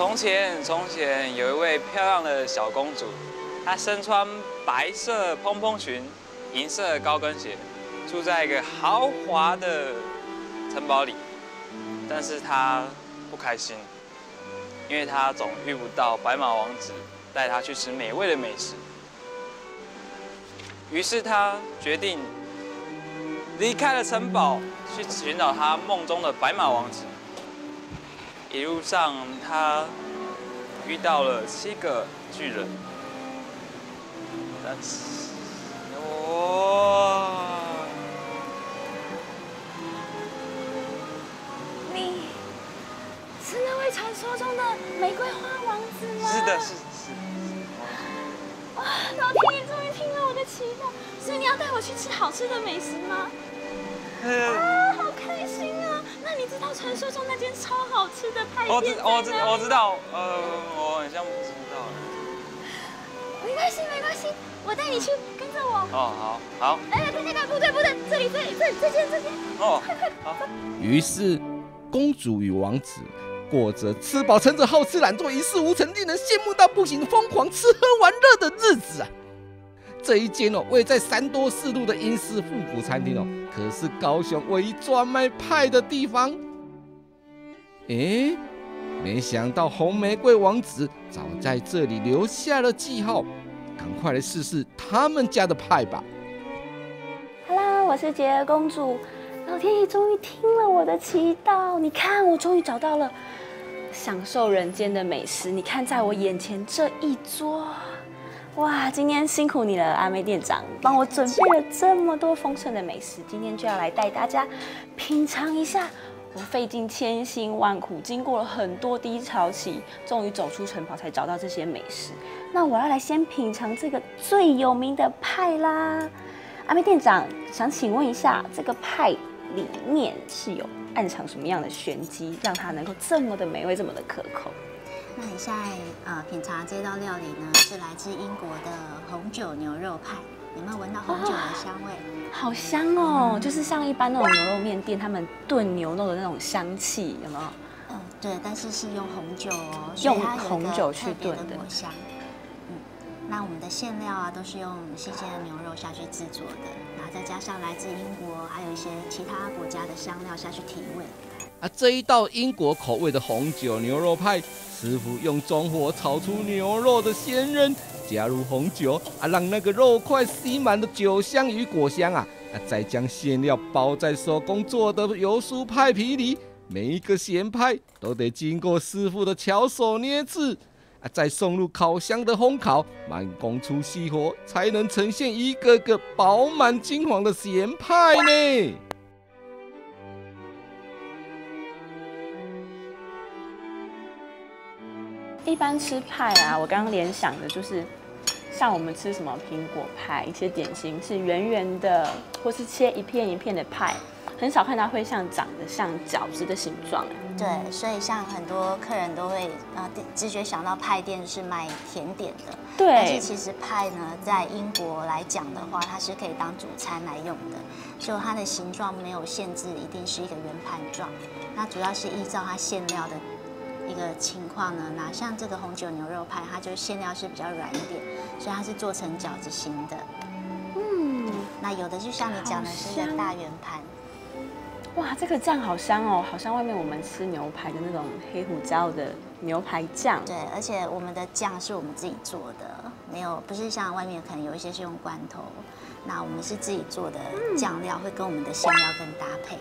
从前有一位漂亮的小公主，她身穿白色蓬蓬裙、银色高跟鞋，住在一个豪华的城堡里。但是她不开心，因为她总遇不到白马王子带她去吃美味的美食。于是她决定离开了城堡，去寻找她梦中的白马王子。一路上，她遇到了7个巨人。 你是那位传说中的玫瑰花王子吗？ 是的，是。 哇，老天爷终于听了我的祈祷，所以你要带我去吃好吃的美食吗？啊，好开心啊！那你知道传说中那间超好吃的派店在哪里吗？ 我知道，我很像不知道。 没关系，我带你去，跟着我。 哦，好。 哎，等，不对，这间。 哦， 好。 于是，公主与王子过着吃饱撑着、好吃懒做、一事无成、令人羡慕到不行、疯狂吃喝玩乐的日子啊！这一间位在3多4路的英式复古餐厅可是高雄唯一专卖派的地方。没想到红玫瑰王子早在这里留下了记号，赶快来试试他们家的派吧。 Hello， 我是洁儿公主，老天爷终于听了我的祈祷，你看我终于找到了享受人间的美食，你看在我眼前这一桌。哇，今天辛苦你了，阿妹店长，帮我准备了这么多丰盛的美食，今天就要来带大家品尝一下。我费尽千辛万苦，经过了很多低潮期，终于走出城堡，才找到这些美食。那我要来先品尝这个最有名的派啦。阿妹店长，想请问一下，这个派里面是有暗藏什么样的玄机，让它能够这么的美味，这么的可口？ 那你现在品尝这道料理呢，是来自英国的红酒牛肉派，有没有闻到红酒的香味？ 好香哦，就是像一般那种牛肉面店，他们炖牛肉的那种香气，有没有？ 对，但是是用红酒哦， 用红酒去炖的果香。那我们的馅料啊，都是用新鲜的牛肉下去制作的，然后再加上来自英国还有一些其他国家的香料下去提味。 这一道英国口味的红酒牛肉派，师傅用中火炒出牛肉的鲜韧，加入红酒让那个肉块吸满了酒香与果香再将馅料包在手工做的油酥派皮里，每一个咸派都得经过师傅的巧手捏制再送入烤箱的烘烤，慢工出细活，才能呈现一个个饱满金黄的咸派呢。 一般吃派我刚刚联想的就是，像我们吃什么苹果派，一些点心是圆圆的，或是切一片一片的派，很少看到会长得像饺子的形状。 对，所以像很多客人都会直觉想到派店是卖甜点的， 对。 但是其实派呢，在英国来讲的话，它是可以当主餐来用的，就它的形状没有限制，一定是一个圆盘状。那主要是依照它馅料的一个情况呢，那像这个红酒牛肉派，它就馅料是比较软一点，所以它是做成饺子形的。那有的就像你讲的是一个大圆盘。 哇，这个酱好香哦，好像外面我们吃牛排的那种黑胡椒的牛排酱。 对，而且我们的酱是我们自己做的，不是像外面可能有一些是用罐头，那我们是自己做的酱料，会跟我们的馅料更搭配。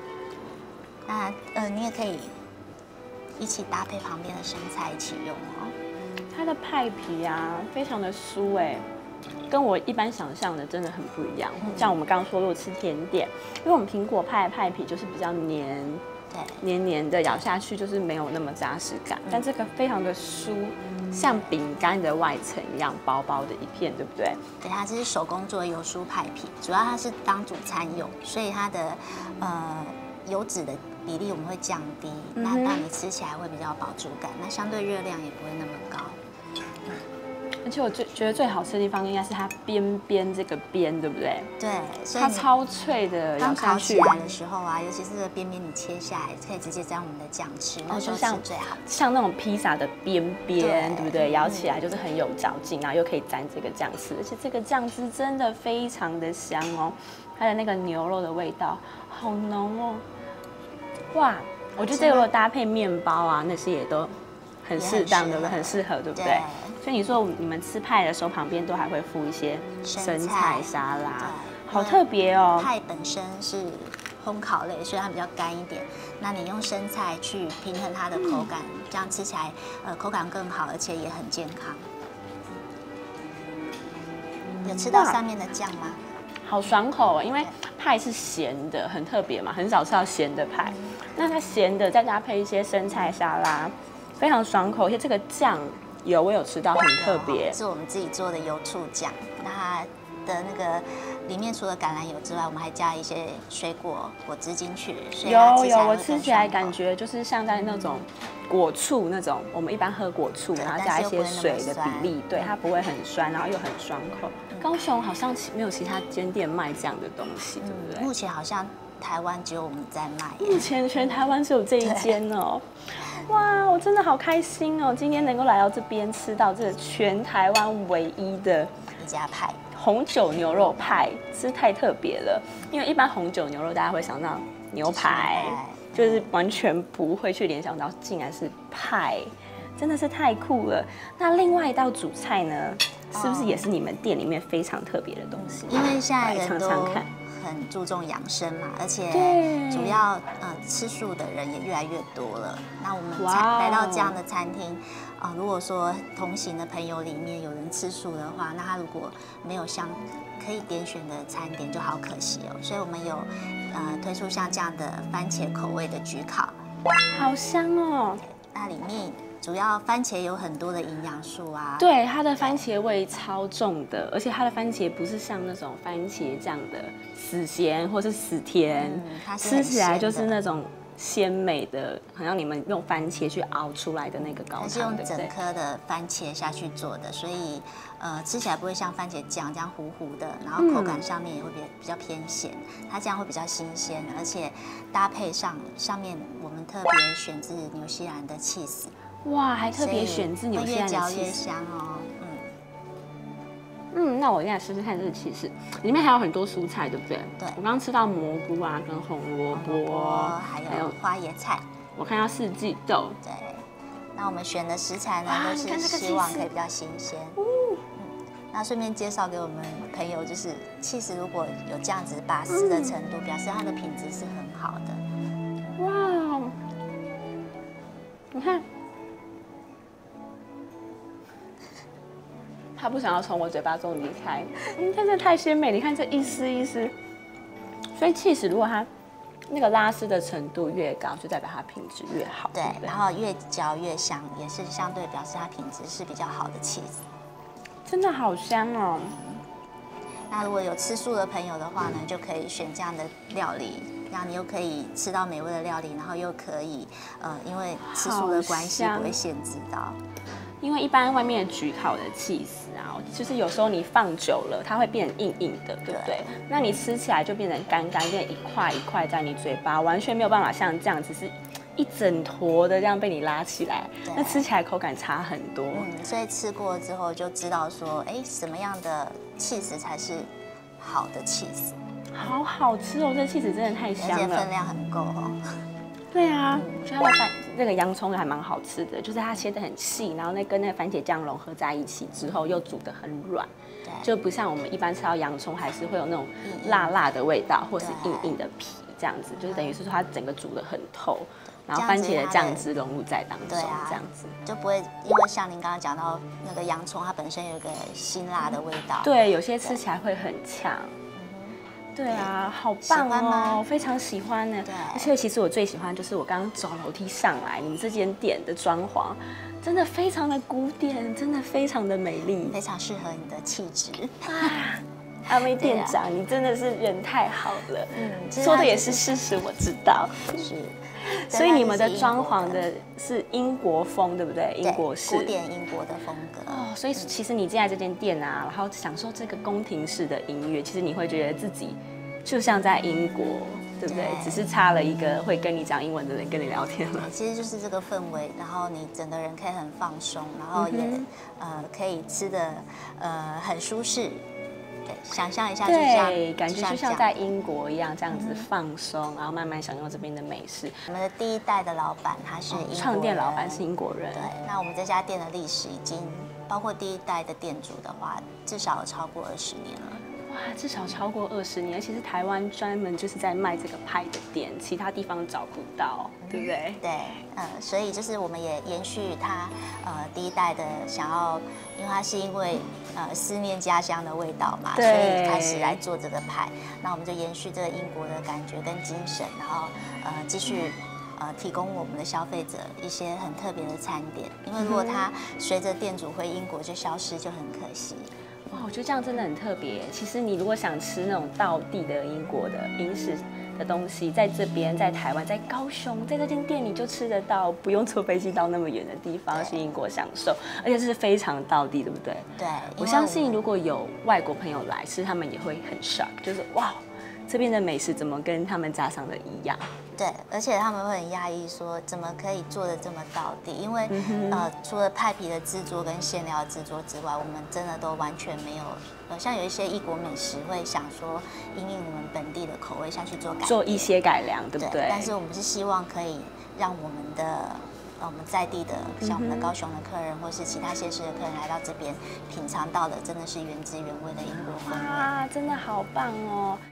那你也可以一起搭配旁边的生菜一起用哦。 它的派皮非常的酥跟我一般想象的真的很不一样。像我们刚刚说，如果吃甜点，因为我们苹果派的派皮就是比较黏，对，黏黏的，咬下去就是没有那么扎实感。但这个非常的酥，像饼干的外层一样薄薄的一片，对不对？ 对，它这是手工做的油酥派皮，主要它是当主餐用，所以它的油脂的比例我们会降低，那让你吃起来会比较饱足感，那相对热量也不会那么高。 而且我觉得最好吃的地方应该是它边边这个边，对不对？ 对，所以它超脆的， 刚咬下去烤起来的时候啊，尤其是这个边边你切下来，可以直接沾我们的酱吃，那时候吃最好。 像那种披萨的边边，对不对？咬起来就是很有嚼劲，然后又可以沾这个酱吃，而且这个酱汁真的非常的香哦，它的那个牛肉的味道好浓哦，哇！我觉得这个如果搭配面包啊，那些也都很适当，对不对？很适合，对不对？所以你说你们吃派的时候，旁边都还会附一些生菜沙拉，好特别哦。 派本身是烘烤类，所以它比较干一点。那你用生菜去平衡它的口感，这样吃起来口感更好，而且也很健康。有吃到上面的酱吗？ 好爽口哦，因为派是咸的，很特别嘛，很少吃到咸的派。那它咸的再搭配一些生菜沙拉，非常爽口。而且这个酱我有吃到，很特别， 是我们自己做的油醋酱。那它的那个里面除了橄榄油之外，我们还加一些水果果汁进去。 有，我吃起来感觉就是像在那种果醋那种，我们一般喝果醋，然后加一些水的比例，对，它不会很酸，然后又很爽口。高雄好像没有其他间店卖这样的东西，对不对？ 目前好像台湾只有我们在卖。 目前全台湾只有这一间哦。哇，我真的好开心哦！今天能够来到这边吃到这个全台湾唯一的一家派红酒牛肉派，是太特别了。因为一般红酒牛肉大家会想到牛排，就是完全不会去联想到竟然是派，真的是太酷了。那另外一道主菜呢，是不是也是你们店里面非常特别的东西？ 因为现在人都尝尝看。 很注重养生嘛，而且主要吃素的人也越来越多了。那我们来到这样的餐厅，如果说同行的朋友里面有人吃素的话，那他如果没有像可以点选的餐点，就好可惜哦。所以我们有推出像这样的番茄口味的焗烤， 好香哦。 那里面主要番茄有很多的营养素啊， 对，它的番茄味超重的，而且它的番茄不是像那种番茄酱的死咸或是死甜，吃起来就是那种鲜美的，好像你们用番茄去熬出来的那个高汤， 它是用整颗的番茄下去做的，所以吃起来不会像番茄酱这样糊糊的，然后口感上面也会比较偏咸，它这样会比较新鲜，而且搭配上面我们特别选自纽西兰的cheese。 哇，还特别选自纽西兰的 cheese， 越嚼越香哦。 那我现在试试看这个cheese，里面还有很多蔬菜，对不对？ 对。 我刚刚吃到蘑菇啊，跟红萝卜， 还有花椰菜。 我看到四季豆。 对。那我们选的食材呢，都是希望可以比较新鲜。那顺便介绍给我们朋友，就是cheese如果有这样子拔丝的程度，表示它的品质是很好的。 哇，你看。他不想要从我嘴巴中离开，真的太鲜美！你看这一丝一丝，所以cheese如果它那个拉丝的程度越高，就代表它品质越好。 对，然后越嚼越香，也是相对表示它品质是比较好的cheese。 真的好香哦！ 那如果有吃素的朋友的话呢，就可以选这样的料理，然后你又可以吃到美味的料理，然后又可以因为吃素的关系不会限制到。 因为一般外面焗烤的cheese啊，就是有时候你放久了，它会变得硬硬的，对不对？那你吃起来就变成干干，变一块一块在你嘴巴，完全没有办法像这样子是一整坨的这样被你拉起来，那吃起来口感差很多。 所以吃过之后就知道说，哎，什么样的cheese才是好的cheese。 好好吃哦，这cheese真的太香了， 而且分量很够哦。 对啊，我觉得它的那个洋葱还蛮好吃的，就是它切得很细，然后跟那个番茄酱融合在一起之后，又煮得很软，就不像我们一般吃到洋葱还是会有那种辣辣的味道，或是硬硬的皮这样子，就是等于是说它整个煮得很透，然后番茄的酱汁融入在当中，这样子就不会因为像您刚刚讲到那个洋葱，它本身有一个辛辣的味道， 对，有些吃起来会很呛。对啊，好棒哦，非常喜欢呢。而且其实我最喜欢就是我刚刚走楼梯上来，你们这间店的装潢真的非常的古典，真的非常的美丽， 非常适合你的气质啊。阿妹店长，你真的是人太好了。说的也是事实，我知道。 是， 所以你们的装潢的是英国风，对不对？英国式古典英国的风格。 哦，所以其实你进来这间店啊，然后享受这个宫廷式的音乐，其实你会觉得自己就像在英国，对不对？只是差了一个会跟你讲英文的人跟你聊天了。 其实就是这个氛围，然后你整个人可以很放松，然后也可以吃的很舒适。对，想象一下， 对，感觉就像在英国一样，这样子放松，然后慢慢享用这边的美食。 我们的第一代的老板他是英国人， 创店老板是英国人。 对，那我们这家店的历史已经包括第一代的店主的话，至少有超过20年了。 哇，至少超过20年，而且是台湾专门就是在卖这个派的店，其他地方找不到，对不对？ 对，所以就是我们也延续他第一代的想要，因为他是因为思念家乡的味道嘛，所以开始来做这个派。那我们就延续这个英国的感觉跟精神，然后继续提供我们的消费者一些很特别的餐点。因为如果他随着店主回英国就消失，就很可惜。 哇，我觉得这样真的很特别。其实你如果想吃那种道地的英国的英式的东西，在这边，在台湾，在高雄，在这间店你就吃得到，不用坐飞机到那么远的地方去英国享受，而且是非常道地，对不对？ 对， 我相信如果有外国朋友来吃，他们也会很 shock， 就是哇，这边的美食怎么跟他们家乡的一样？ 对，而且他们会很讶异，说怎么可以做的这么道地？因为除了派皮的制作跟馅料制作之外，我们真的都完全没有，像有一些异国美食会想说因应我们本地的口味下去做一些改良，对不对？ 但是我们是希望可以让我们的我们在地的，像我们的高雄的客人，或是其他县市的客人来到这边品尝到的，真的是原汁原味的英国风味。 哇，真的好棒哦！